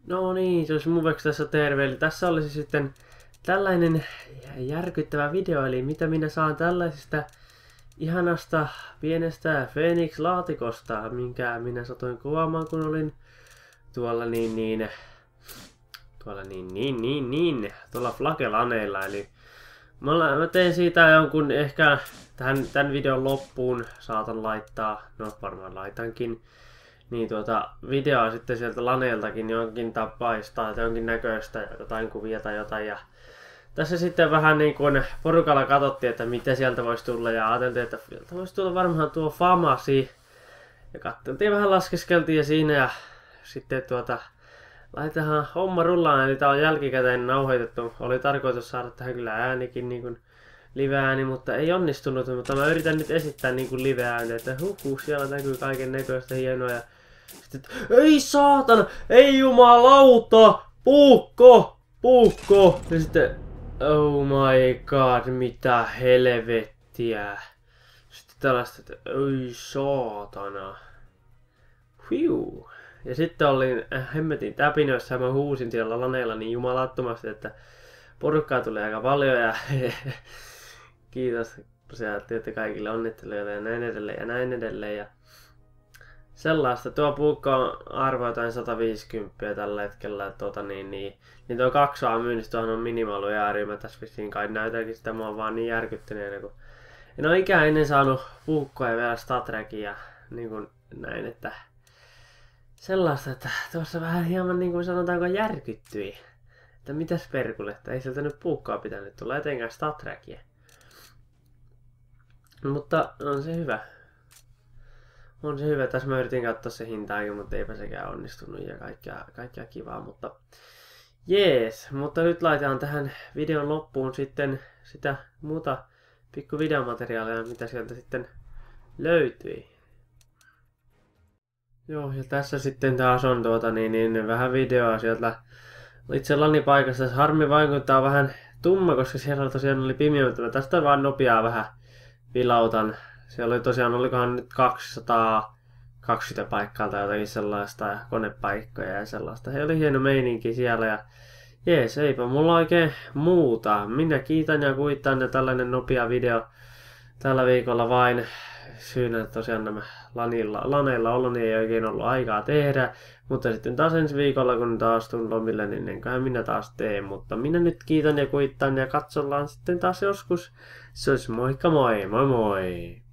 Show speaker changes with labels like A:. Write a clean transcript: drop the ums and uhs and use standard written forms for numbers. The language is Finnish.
A: No niin, se olisi mun tässä terve. Eli tässä olisi sitten tällainen järkyttävä video, eli mitä minä saan tällaisesta ihanasta pienestä Phoenix-laatikosta, minkä minä satuin kuvaamaan, kun olin tuolla tuolla Flagelaneilla. Eli mä teen siitä jonkun ehkä tämän videon loppuun saatan laittaa, no varmaan laitankin, niin videoa sitten sieltä laneeltakin jonkin tapaista tai jonkin näköistä, jotain kuvia tai jotain. Ja tässä sitten vähän niin kuin porukalla katsottiin, että mitä sieltä voisi tulla, ja ajateltiin, että sieltä voisi tulla varmaan tuo Famasi. Ja katseltiin vähän, laskeskeltiin ja siinä, ja sitten laitetaan homma rullaan, eli tää on jälkikäteen nauhoitettu. Oli tarkoitus saada tähän kyllä äänikin, niin kuin live-ääni, mutta ei onnistunut. Mutta mä yritän nyt esittää niin kuin live-ääni, että siellä näkyy kaiken näköistä hienoa. Ja sitten, ei saatana, ei jumalauta, puukko. Ja sitten, oh my god, mitä helvettiä. Sitten tällaista, että ei saatana. Hiu. Ja sitten olin hemmetin täpinössä ja mä huusin siellä laneilla niin jumalattomasti, että porukkaa tuli aika paljon ja kiitos että kaikille onnitteluille ja näin edelleen ja näin edelleen. Ja sellaista. Tuo puukko on arvo jotain 150 tällä hetkellä. Niin tuo 2 myynnissä tuohon on minimalu ääri. Mä tässä vissiin kai näytänkin sitä, mä oon vaan niin järkyttyneenä, kun en ole ikään ennen saanut puukkoa ja vielä Star Trekia niin kuin näin, että sellaista, että tuossa vähän hieman niin kuin sanotaanko järkyttyi. Että mitäs perkulle, että ei sieltä nyt puukkoa pitänyt tulla etenkään Star Trekia. Mutta on se hyvä. On se hyvä. Tässä mä yritin katsoa se hintaakin, mutta eipä sekään onnistunut ja kaikkea kivaa. Mutta jees. Mutta nyt laitetaan tähän videon loppuun sitten sitä muuta pikku videomateriaalia, mitä sieltä sitten löytyi. Joo, ja tässä sitten taas on vähän videoa sieltä itse lanipaikasta. Harmi vaikuttaa vähän tumma, koska siellä tosiaan oli pimeyttä. Tästä vaan nopeaa vähän vilautan. Siellä oli tosiaan, olikohan nyt 220 paikkaa tai jotakin sellaista ja konepaikkoja ja sellaista. He oli hieno meininki siellä ja jees, eipä mulla oikein muuta. Minä kiitän ja kuittaan ja tällainen nopea video tällä viikolla vain. Syynä että tosiaan nämä laneilla olo niin ei oikein ollut aikaa tehdä. Mutta sitten taas ensi viikolla kun taas tuun lomille, niin enköhän minä taas teen. Mutta minä nyt kiitän ja kuittaan ja katsollaan sitten taas joskus. Se olisi moikka moi, moi moi!